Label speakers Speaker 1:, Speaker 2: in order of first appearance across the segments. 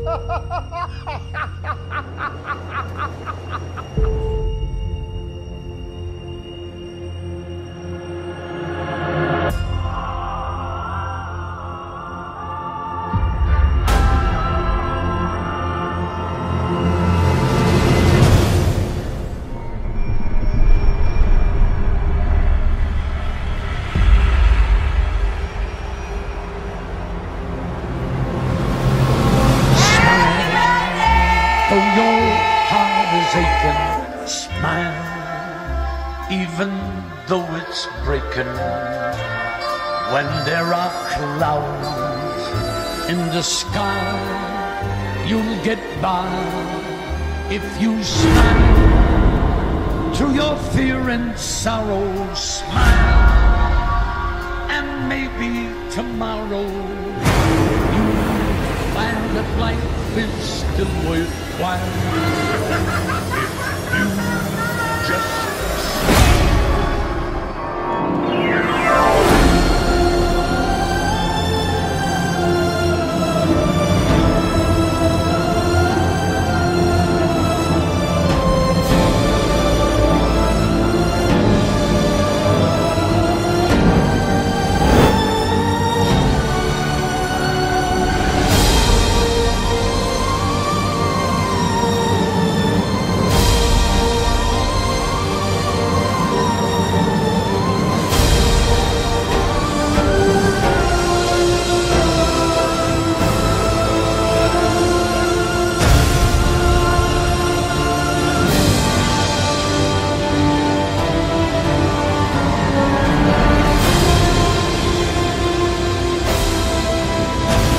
Speaker 1: Though your heart is aching, smile, even though it's breaking. When there are clouds in the sky, you'll get by if you smile. Through your fear and sorrow, smile, and maybe tomorrow you'll find that life is still worthwhile. If you just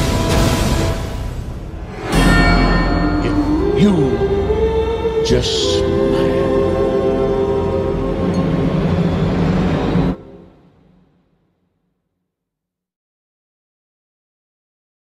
Speaker 1: you just